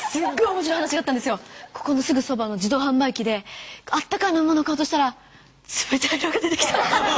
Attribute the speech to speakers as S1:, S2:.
S1: すっごい面白い話があったんですよ。ここのすぐそばの自動販売機であったかい飲み物を買おうとしたら冷たいのが出てきた。